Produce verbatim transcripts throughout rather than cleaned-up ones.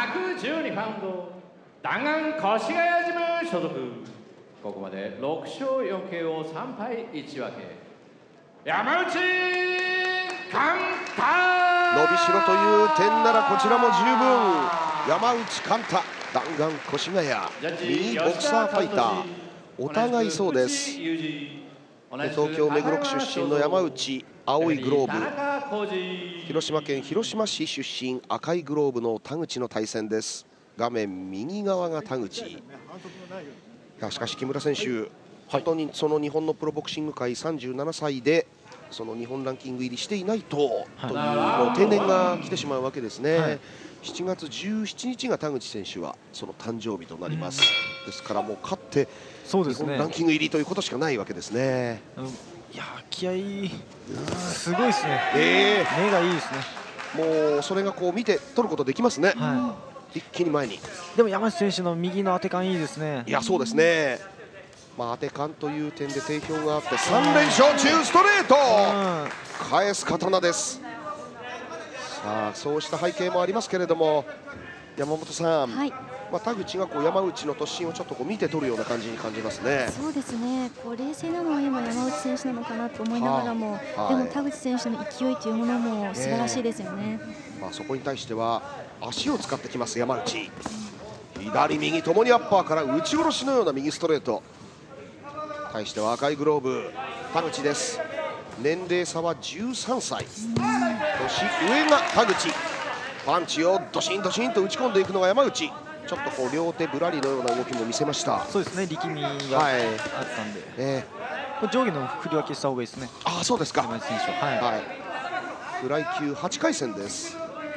くじゅうにパウンド弾丸越谷ジム所属。ここまでろくしょうよんケーオーさんぱいいち分け。山内寛太。 伸びしろという点ならこちらも十分。山内寛太、弾丸越谷、右ボクサーファイター、お互いそうです。東京目黒区出身の山内、青いグローブ、広島県広島市出身赤いグローブの田口の対戦です。画面右側が田口。いやしかし木村選手、本当にその日本のプロボクシング界さんじゅうななさいでその日本ランキング入りしていないと、はい、というもう定年が来てしまうわけですね。はい、しちがつじゅうしちにちが田口選手はその誕生日となります。ですからもう勝って日本ランキング入りということしかないわけですね。 いや気合いすごいですね。えー、目がいいですね。もうそれがこう見て取ることできますね。はい、一気に前に。 でも山内選手の右の当て感いいですね。 いやそうですね。まあ当て感という点で定評があってさんれんしょう中ストレート、うん、返す刀です。さあそうした背景もありますけれども山本さん、はい、まあ田口がこう山内の突進をちょっとこう見て取るような感じに感じますね。 そうですね。こう冷静なのは今山内選手なのかなと思いながらも、はい、でも田口選手の勢いというものも素晴らしいですよね。 えー、まあそこに対しては足を使ってきます山内。左右ともにアッパーから打ち下ろしのような右ストレート。対しては赤いグローブ田口です。年齢差はじゅうさんさい、年上が田口。パンチをドシンドシンと打ち込んでいくのが山内。ちょっとこう両手ぶらりのような動きも見せました。 そうですね、力みがあったんで、はい、これ上下の振り分けした方がいいですね。 ああそうですか。 山内選手は、はいはい、 フライ級はちかい戦です。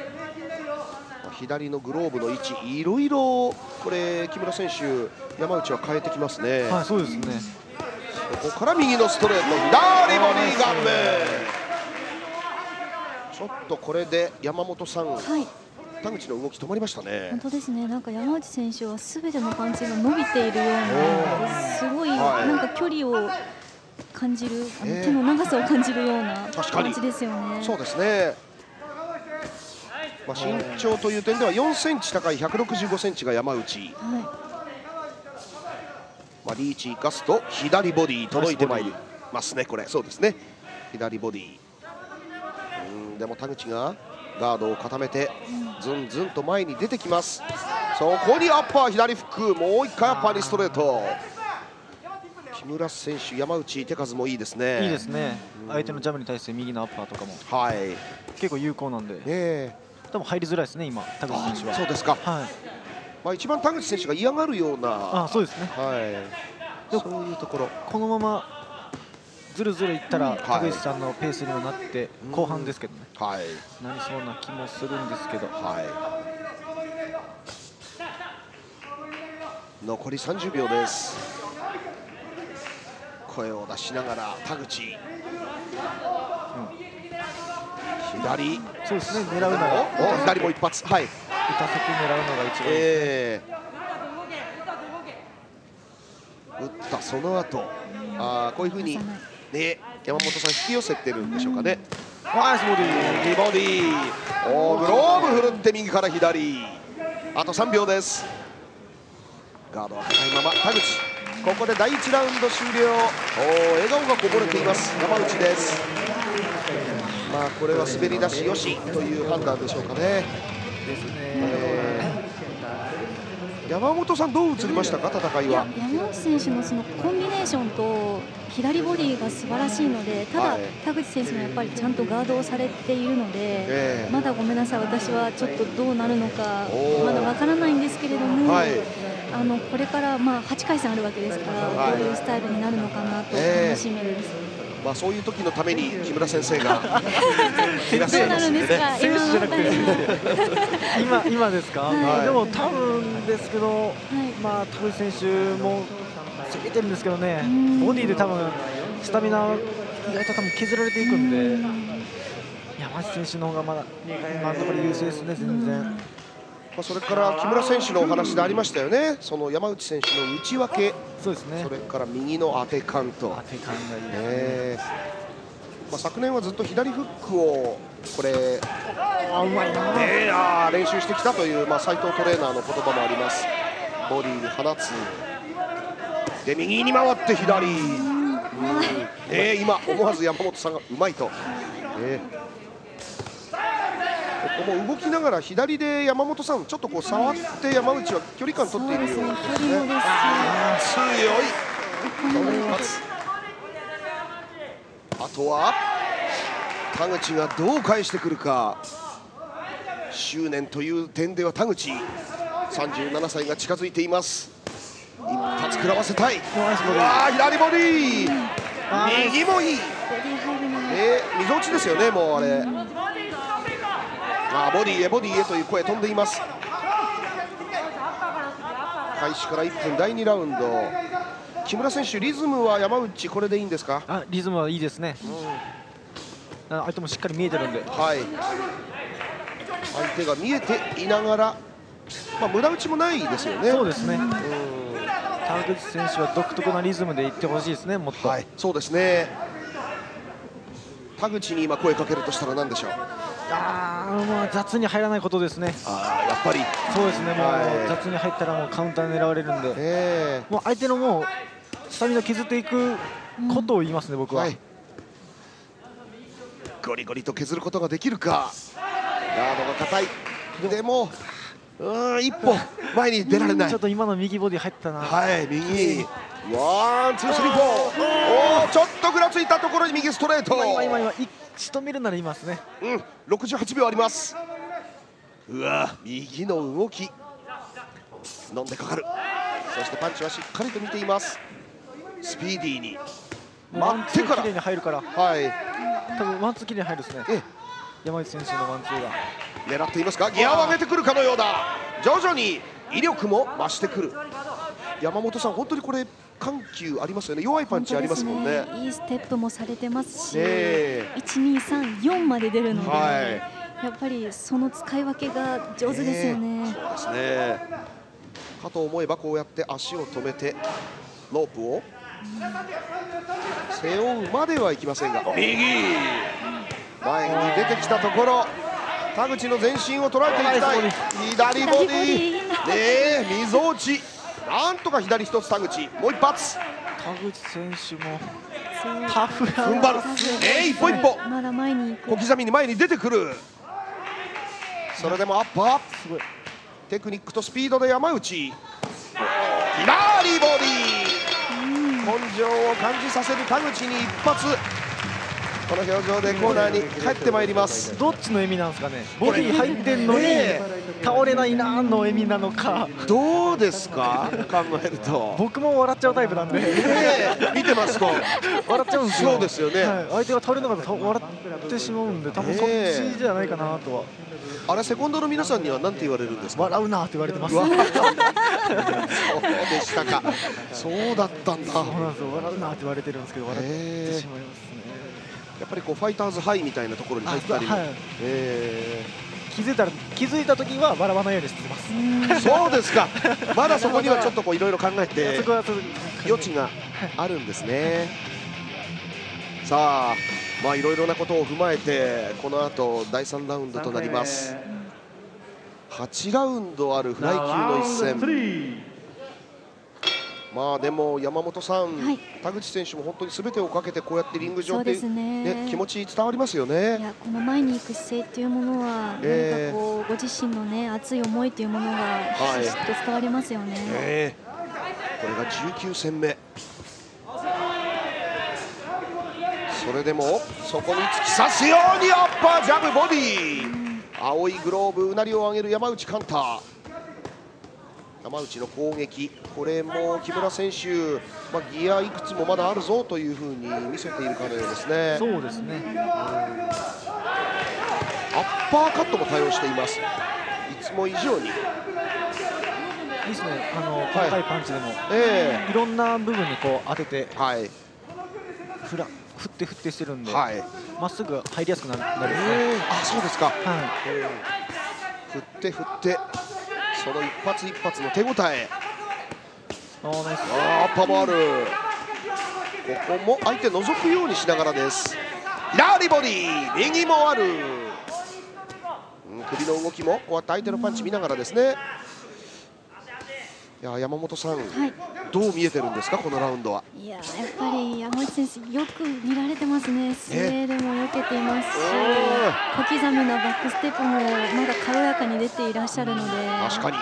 左のグローブの位置いろいろこれ木村選手山内は変えてきますね。 はい、そうですね。 ここから右のストレート、左ボディガンム。ちょっとこれで山本さん、はい、田口の動き止まりましたね。 本当ですね。なんか山内選手はすべてのパンチが伸びているような、すごいなんか距離を感じる、あの手の長さを感じるようなパンチですよね。 そうですね。まあ身長という点ではよんセンチ高いひゃくろくじゅうごセンチが山内。はい、まあリーチ生かすと左ボディ届いてまいりますね。これそうですね。左ボディ。うんでも田口がガードを固めてずんずんと前に出てきます。そこにアッパー左フック、もう一回アッパーにストレート。木村選手山内手数もいいですね。 いいですね。相手のジャブに対して右のアッパーとかも、はい、結構有効なんで、ね、多分入りづらいですね今田口選手は。 そうですか。はい。まあ一番田口選手が嫌がるような。 あ、そうですね。 はい。そういうところ。 このままずるずるいったら田口さんのペースにもなって後半ですけどね。はい。なりそうな気もするんですけど。はい。 残りさんじゅうびょうです。声を出しながら田口。うん、左。 そうですね。狙うなら。 左も一発。はい。 打たせて狙うのが一番いいですね。 打ったその後、ああこういうふうにね山本さん引き寄せてるんでしょうかね。ナイスボディ、右ボディ、おグローブ振るって右から左。あとさんびょうです。ガードは硬いまま田口。ここでだいいちラウンド終了。お笑顔がこぼれています山内です。まあこれは滑り出しよしという判断でしょうかね。ですね。山本さんどう映りましたか戦いは。 山内選手のそのコンビネーションと左ボディが素晴らしいので、ただ、はい、田口選手もやっぱりちゃんとガードをされているので、えー、まだごめんなさい、私はちょっとどうなるのかまだわからないんですけれども、はい、あのこれからまあはちかい戦あるわけですから、はい、どういうスタイルになるのかなと楽しみです。えーまあそういう時のために木村先生がいらっしゃいますんでね。 選手じゃなくて今今ですか。はい、でも多分ですけど、はい、まあ田口選手も攻めてるんですけどね。ボディで多分スタミナ意外と多分削られていくんで、山内選手の方がまだ今のところ優勢ですね全然。 それから木村選手のお話でありましたよね。その山内選手の内訳、 そうですね。 それから右の当て感と。 当て感がいいですね。 まあ、昨年はずっと左フックをこれあうまいな、 ね、あ練習してきたという、まあ、斉藤トレーナーの言葉もあります。ボディに放つで右に回って左、うんえー、今思わず山本さんがうまいと、えー、ここも動きながら左で山本さんちょっとこう触って山内は距離感取っているようですね。強いあとは田口がどう返してくるか。執念という点では田口さんじゅうななさいが近づいています。一発食らわせたい。うわ左ボディー右もいい、えー、溝落ちですよね。もうあれあボディへボディへという声飛んでいます。開始からいっぷんだいにラウンド。木村選手リズムは山内これでいいんですか。 あリズムはいいですね、うん、相手もしっかり見えてるんで、 はい、相手が見えていながら、まあ、無駄打ちもないですよね。 そうですね、うん、田口選手は独特なリズムでいってほしいですね。もっと、はい、 そうですね。田口に今声かけるとしたら何でしょう。 あまあ雑に入らないことですね。 あやっぱりそうですね。もう、はい、雑に入ったらもうカウンター狙われるんで、えー、もう相手のもうスタミナ削っていくことを言いますね、うん、僕は、はい、 ゴリゴリと削ることができるか。ガードが硬い。でもうん一歩前に出られない。 ちょっと今の右ボディ入ったな。 はい右ワンツースリーフォー。おおちょっとぐらついたところに右ストレート。 今今今仕留めるならいますね。 うんろくじゅうはちびょうあります。うわ右の動き飲んでかかる。そしてパンチはしっかりと見ています。スピーディーに待ってから綺麗に入るから、 はい多分ワンツー綺麗に入るですね。え山内選手のワンツーが狙っていますがギアを上げてくるかのようだ。徐々に威力も増してくる。山本さん本当にこれ緩急ありますよね。弱いパンチありますもんね。 いいステップもされてますし、いちにさんよんまで出るので、はい、やっぱりその使い分けが上手ですよね。 そうですね。かと思えばこうやって足を止めてロープを背負うまではいきませんが、右前に出てきたところ田口の全身を捉えていきたい。左ボディねえ溝落ち。なんとか左一つ田口もう一発。 田口選手もタフや踏ん張る。え一歩一歩まだ前に小刻みに前に出てくる。それでもアッパーテクニックとスピードで山内左ボディ根性を感じさせる田口に一発。この表情でコーナーに帰ってまいります。 どっちの笑みなんですかね。ボディ入ってんのに倒れないなの笑みなのか。 どうですか考えると。 僕も笑っちゃうタイプなんで、 見てますと笑っちゃうんですよ。 そうですよね、 はい、相手が倒れなかったら笑ってしまうんで、多分そっちじゃないかなとは。 あれセコンドの皆さんには何て言われるんですか。 笑うなって言われてます。 そうでしたか。そうだったんだ。 そうなんですよ。笑うなって言われてるんですけど笑ってしまいますね。 やっぱりこうファイターズハイみたいなところに入ったり、はい、えー、気づいたら気づいた時は笑わないようにしてます。 そうですか。まだそこにはちょっとこういろいろ考えて余地があるんですね。さあまあいろいろなことを踏まえてこの後だいさんラウンドとなります。はちラウンドあるフライ級の一戦。まあでも山本さん、はい、田口選手も本当にすべてをかけてこうやってリング上で、ね、気持ち伝わりますよね。 いやこの前に行く姿勢というものは、えー、何かこうご自身のね熱い思いというものがきちっと伝わりますよね。はい、えー、これがじゅうきゅうせんめ。それでもそこに突き刺すようにアッパージャブボディ、うん、青いグローブうなりを上げる山内寛太。山内の攻撃、これも木村選手、まあ、ギアいくつもまだあるぞというふうに見せているかのようですね。 そうですね、うん、 アッパーカットも対応しています。いつも以上にいいですね。あの細かいパンチでも、はい、えー、いろんな部分にこう当てて、はい、フラ振って振ってしてるんで、はい、まっすぐ入りやすくなるんですね。 えー、あ、そうですか。はい、えー、振って振ってその一発一発の手応え。あー、ナイス。あー、アッパーもある。ここも相手覗くようにしながらです。 左ボディ、右もある。首の動きもこうやって相手のパンチ見ながらですね。いや山本さん、はい、どう見えてるんですかこのラウンドは。 いややっぱり山内選手よく見られてますね。スウェーデンも避けていますし、小刻みなバックステップもまだ軽やかに出ていらっしゃるので。 確かに。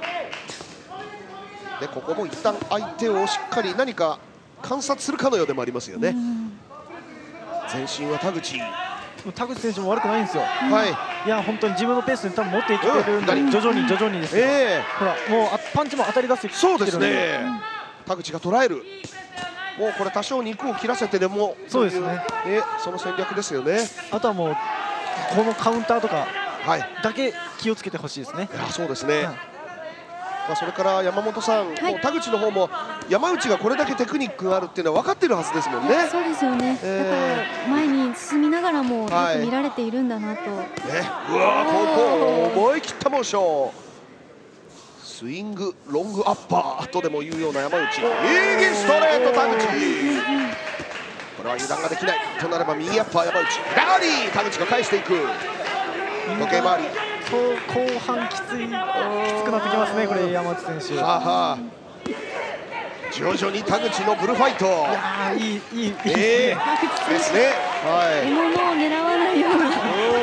でここも一旦相手をしっかり何か観察するかのようでもありますよね。前進は田口。 田口選手も悪くないんですよ。 はい。 いや本当に自分のペースに多分持っていけてるんで、徐々に徐々にですけど、えー、ほらもうパンチも当たり出してきてるので。 そうですね。田口が捉える。もうこれ多少肉を切らせてでもそうですね。 えその戦略ですよね。 あとはもうこのカウンターとかだけ気をつけてほしいですね。 いやそうですね。はい、まあそれから山本さん、はい、田口の方も山内がこれだけテクニックがあるっていうのは分かってるはずですもんね。 そうですよね。えー、だから前に進みながらもよく見られているんだなと。はい、ね、 うわここ思い切ったモーション、スイングロングアッパーとでも言うような山内、右ストレート田口。これは油断ができないとなれば右アッパー山内、ラリー田口が返していく。時計回り。 後半きつい、きつくなってきますね、これ山内選手。はあはあ、 徐々に田口のブルファイト。いやいいいいいいですね。はい。 獲物を狙わないような。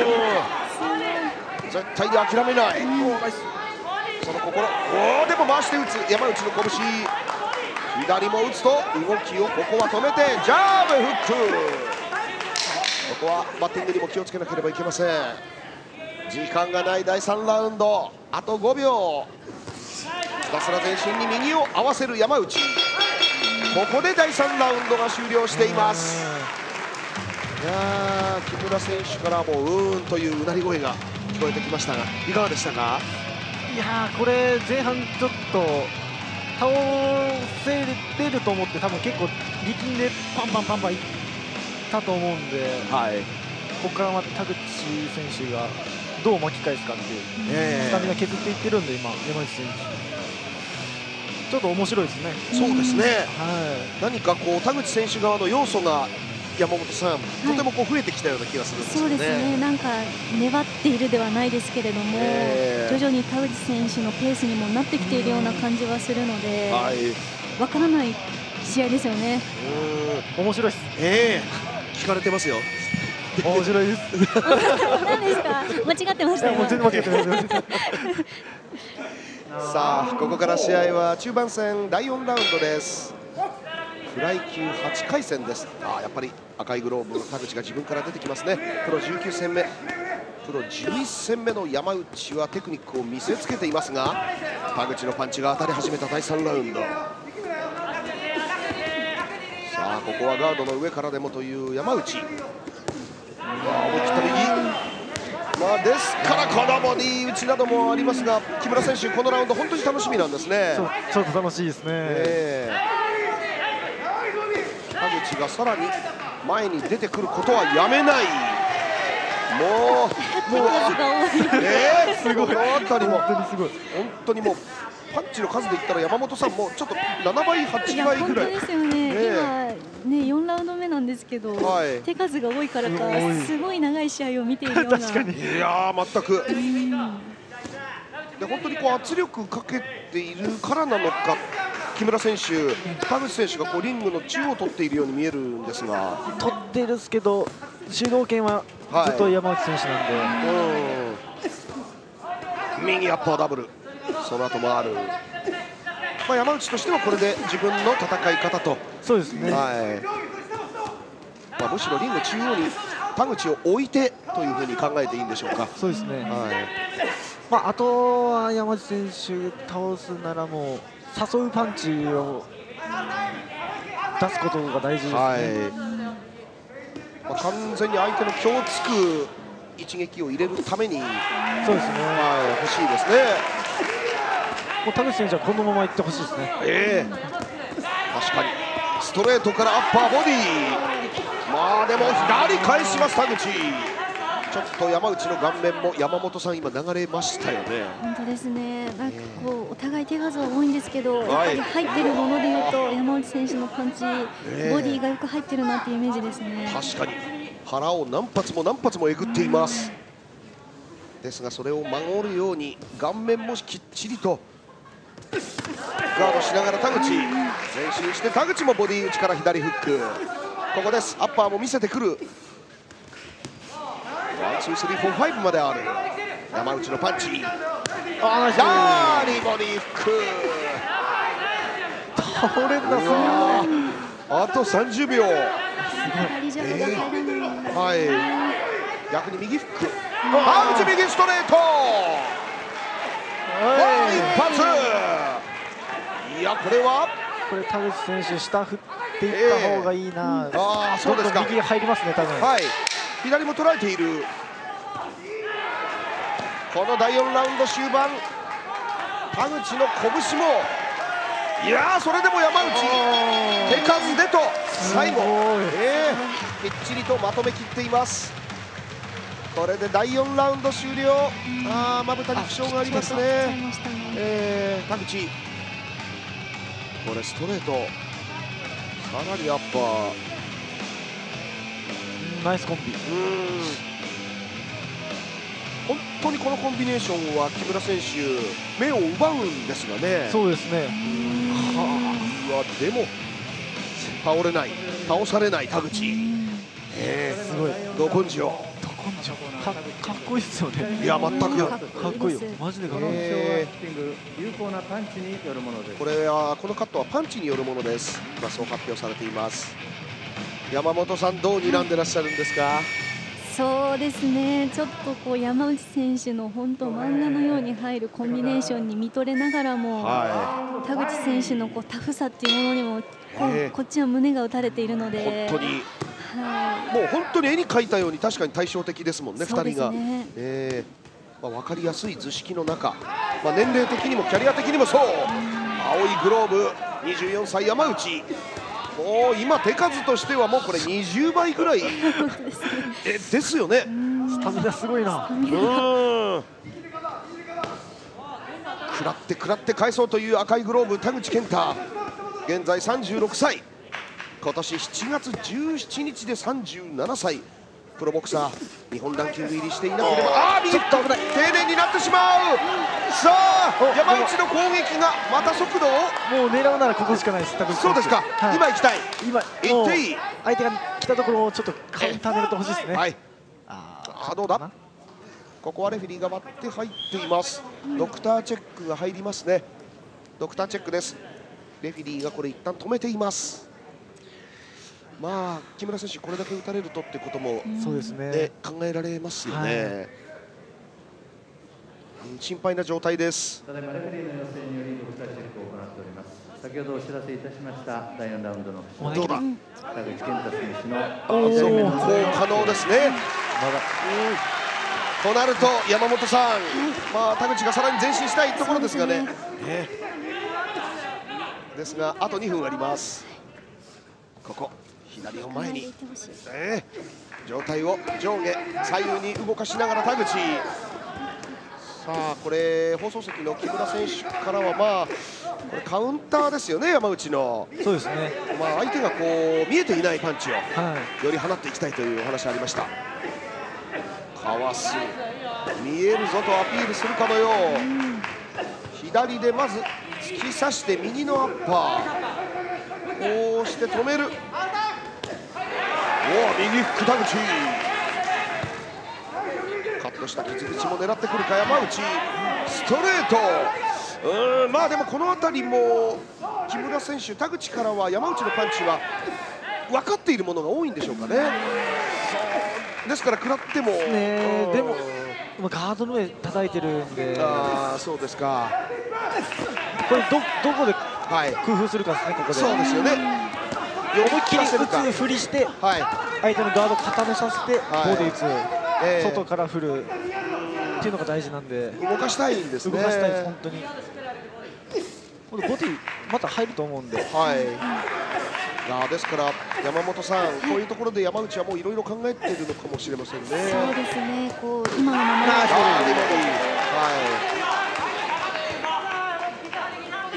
絶対に諦めない。その心。おおでも回して打つ山内の拳。左も打つと動きをここは止めてジャブフック。ここはバッティングにも気をつけなければいけません。時間がないだいさんラウンド、あとごびょう。ひたすら全身に右を合わせる山内。ここでだいさんラウンドが終了しています。いや木村選手からもうーんといううなり声が聞こえてきましたが、いかがでしたか。 いやこれ前半ちょっと倒せれると思って多分結構力んでパンパンパンパンいったと思うんで、はい、ここからまた田口選手がどう巻き返すかっていう、えー、スタミナ削っていってるんで今山内選手ちょっと面白いですね。 そうですね、はい、何かこう田口選手側の要素が山本さん、はい、とてもこう増えてきたような気がするんですよね。 そうですね、なんか粘っているではないですけれども、えー、徐々に田口選手のペースにもなってきているような感じはするので、はい、分からない試合ですよね。 うん、面白いです。 えー、聞かれてますよ。 面白いです。 何ですか。間違ってましたよ。 もう全然間違ってないです。 さあここから試合は中盤戦だいよんラウンドです。フライ級はちかい戦です。あやっぱり赤いグローブの田口が自分から出てきますね。プロじゅうきゅう戦目、プロじゅういち戦目の山内はテクニックを見せつけていますが、田口のパンチが当たり始めただいさんラウンド。さあここはガードの上からでもという山内。思い切った右、まあ、ですからこのボディ打ちなどもありますが、木村選手このラウンド本当に楽しみなんですね。 ちょっと楽しいですね、えー、田口がさらに前に出てくることはやめない。もうもうえー、すごい、この辺りも本当にすごい、本当にもうパンチの数で言ったら山本さんもちょっとななばいはちばいぐらい。 本当ですよね、ね今ねよんラウンド目なんですけど、はい、手数が多いからかすごい長い試合を見ているような。 確かに、いやー全くで本当にこう圧力かけているからなのか、木村選手、田口選手がこうリングの中央を取っているように見えるんですが、 取ってるんですけど主導権はずっと山内選手なんで、はい、 うん、右アッパーダブル、その後もある、まあ、山内としてはこれで自分の戦い方と。 そうですね、 はい、まあ、むしろリング中央に田口を置いてというふうに考えていいんでしょうか。 そうですね、はい、まあ、あとは山内選手倒すならもう誘うパンチを出すことが大事ですね、はい、 まあ、完全に相手の気をつく一撃を入れるために、 そうですね、 はい、欲しいですね。 もう田口選手はこのままいってほしいですね。 えー、確かにストレートからアッパーボディ、まあでも左返します田口。ちょっと山内の顔面も山本さん今流れましたよね。 本当ですね、なんかこうお互い手数は多いんですけど、やっぱり入ってるものでいうと山内選手のパンチ、ボディがよく入ってるなっていうイメージですね。 確かに腹を何発も何発もえぐっています。ですがそれを守るように顔面もきっちりとガードしながら田口前進して、田口もボディ打ちから左フック。ここです。アッパーも見せてくる。ワンツースリーフォーファイブまである山内のパンチ。ああリボディフック倒れんだ。 あとさんじゅうびょう。 左ジャブが入らない。 はい、逆に右フック。田口右ストレート。一発。いやこれはこれ田口選手下振っていった方がいいな。 えー、ああそうですか。 右入りますね多分。 はい、左も捉えている。このだいよんラウンド終盤、田口の拳も、いやーそれでも山内手数でと最後、えー、きっちりとまとめきっています。これでだいよんラウンド終了。ああまぶたに負傷がありますね。えー、田口これストレート、さらにアッパー。 ナイスコンビ。 うん本当にこのコンビネーションは木村選手目を奪うんですがね。 そうですね。 うわでも倒れない、倒されない田口。えー、 すごいど根性。 ど根性かかっこいいですよね。 いや全くかっこいいよマジでかっこいい。 えー、有効なパンチによるものです。 これはこのカットはパンチによるものです。まあそう発表されています。山本さんどう睨んでらっしゃるんですか。 そうですね、ちょっとこう山内選手の本当漫画のように入るコンビネーションに見とれながらも、はい、田口選手のこうタフさっていうものにもこうこっちは胸が打たれているので、 本当に、はい、もう本当に絵に描いたように確かに対照的ですもんね、ふたりが。えーまあ、分かりやすい図式の中、まあ、年齢的にもキャリア的にもそう、青いグローブにじゅうよんさい山内。もう今手数としてはもうこれにじゅうばいぐらいえですよね。 スタミナすごいな。うん食らって食らって返そうという赤いグローブ田口健太、現在さんじゅうろくさい、今年しちがつじゅうしちにちでさんじゅうななさい、プロボクサー日本ランキング入りしていなければ、ああ右丁寧になってしまう。さあ山内の攻撃がまた速度をもう狙うならここしかないです。 そうですか、はい、今行きたい。 今行っていい。 相手が来たところをちょっとカウンター狙ってほしいですね。はい、 ああどうだ。ここはレフェリーが割って入っています。ドクターチェックが入りますね。ドクターチェックです。レフェリーがこれ一旦止めています。まあ木村選手これだけ打たれるとってことも、 そうですね、 考えられますよね。はい、心配な状態です。 ただいまレフェリーの要請によりドクターチェックを行っております。先ほどお知らせいたしましただいよんラウンドのどうだ。 田口健太選手のおお可能ですね。まだとなると山本さん、まあ田口がさらに前進したいところですがね。ねですがあとにふんあります。ここ左を前に、ね、状態を上下左右に動かしながら田口。さあこれ放送席の木村選手からはまあこれカウンターですよね、山内の。 そうですね、 まあ相手がこう見えていないパンチをより放っていきたいというお話ありました。かわす、見えるぞとアピールするかのよう、左でまず突き刺して右のアッパー、こうして止める。おお右フック田口、カットした傷口も狙ってくるか山内、ストレート。うんまあでもこの辺りも木村選手、田口からは山内のパンチは分かっているものが多いんでしょうかね。ですから食らっても、 ね、でもガードの上叩いてるんで、 ああそうですか。 これどどこで工夫するかですね、ここで。 そうですよね。 思いっきり打つふりして、はい、相手のガード固めさせて、はい、ボディ打つ、えー、外から振るっていうのが大事なんで、 動かしたいんですね。 動かしたいです本当に。ボディまた入ると思うんで。 はい。いやですから山本さん、こういうところで山内はもういろいろ考えているのかもしれませんね。 そうですね。こう今のままで。 はい。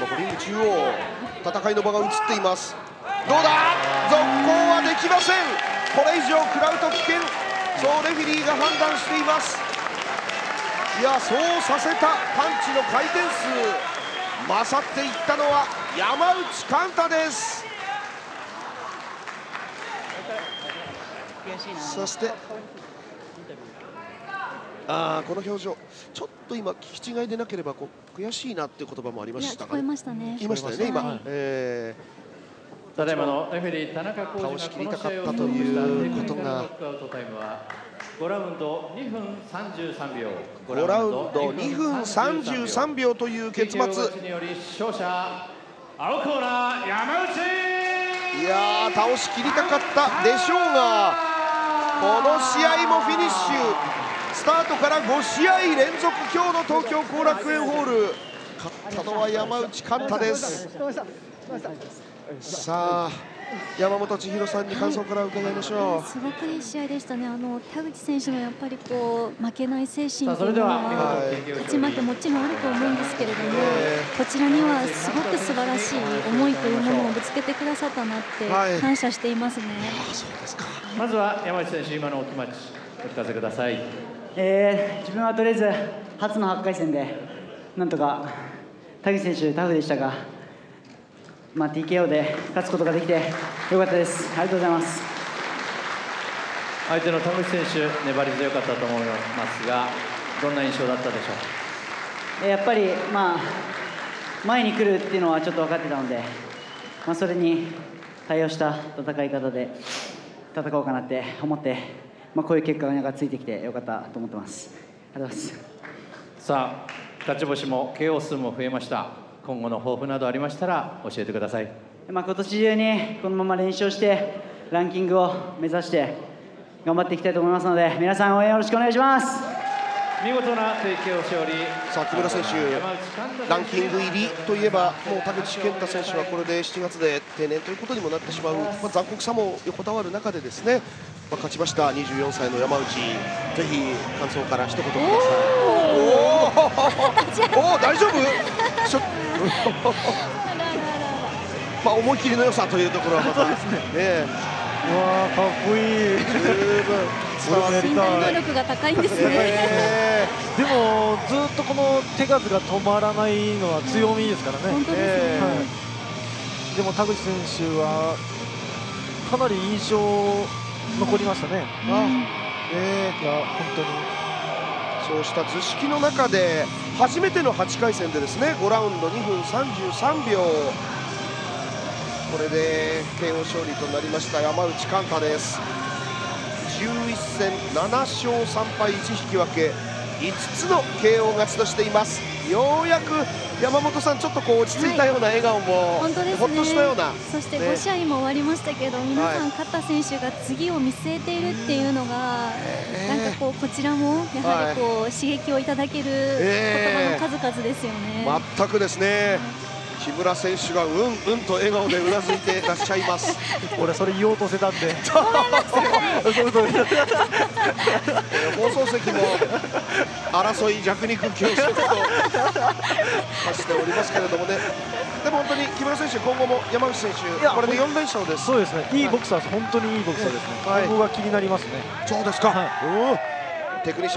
リング中央、戦いの場が映っています。どうだ。続行はできません。 これ以上食らうと危険、そうレフェリーが判断しています。いや、そうさせたパンチの回転数、勝っていったのは山内寛太です。そしてあこの表情、ちょっと今聞き違いでなければこう悔しいなっていう言葉もありましたかね。 聞こえましたね。 言いましたよね、今、 はい、 えー、ただいまのレフェリー田中浩二が倒しきりたかったということが、 ごラウンドにふんさんじゅうさんびょう、 ごラウンドにふんさんじゅうさんびょうという結末。 により勝者青コーナー山内。 いやー、倒しきりたかったでしょうが、この試合もフィニッシュ。スタートからごしあい連続、今日の東京後楽園ホール、勝ったのは山内寛太です。さあ、山本千尋さんに感想から伺いましょう。 はい、すごくいい試合でしたね。あの田口選手のやっぱりこう負けない精神というのは勝ち負けもちろんあると思うんですけれども、こちらにはすごく素晴らしい思いというものをぶつけてくださったなって感謝していますね。 あ、そうですか。 まずは山内選手、今のお気持ちお聞かせください。 えー、自分はとりあえず初のはちかい戦でなんとか田口選手タフでしたが、まあ、ティーケーオー で勝つことができてよかったです。ありがとうございます。 相手の田口選手、粘り強かったと思いますが、どんな印象だったでしょう。やっぱり、まあ、前に来るっていうのはちょっと分かってたので、まあ、それに対応した戦い方で戦おうかなって思って、まあ、こういう結果がなんかついてきてよかったと思ってます。ありがとうございます。 さあ、勝ち星も ケーオー 数も増えました。今後の抱負などありましたら教えてください。 まあ、今年中にこのまま連勝してランキングを目指して頑張っていきたいと思いますので、皆さん応援よろしくお願いします。 見事な ティーケーオー 勝利。 さあ、木村選手、ランキング入りといえば、もう田口健太選手はこれでしちがつで定年ということにもなってしまう、まあ、残酷さも横たわる中でですね、まあ、勝ちましたにじゅうよんさいの山内、ぜひ感想から一言ください。おお、大丈夫？ちょまあ思い切りの良さというところはまたね。 うわー、かっこいい。十分身体能力が高いんですね。 でもずっとこの手数が止まらないのは強みですからね。 本当ですね。はい、 でも田口選手はかなり印象残りましたね。 うん、えー、いや本当にそうした図式の中で初めてのはちかい戦でですね、ごラウンドにふんさんじゅうさんびょう、これで ケーオー 勝利となりました山内寛太です。じゅういっせんななしょうさんぱいいち引き分け、いつつの ケーオー 勝ちとしています。ようやく山本さん、ちょっとこう落ち着いたような笑顔も、 本当ですね、 ほっとしたような、 そしてご試合も終わりましたけど、ね、皆さん、勝田選手が次を見据えているっていうのが、なんかこうこちらもやはりこう刺激をいただける言葉の数々ですよね。 全くですね。木村選手がうんうんと笑顔でうなずいていらっしゃいます。 俺それ言おうとしてたんで放送席も争い弱肉強食と走っておりますけれどもね。でも本当に木村選手、今後も山内選手、これでよんれんしょうです。 そうですね、いいボクサーです。本当にいいボクサーですね。今後が気になりますね。 そうですか。テクニシャン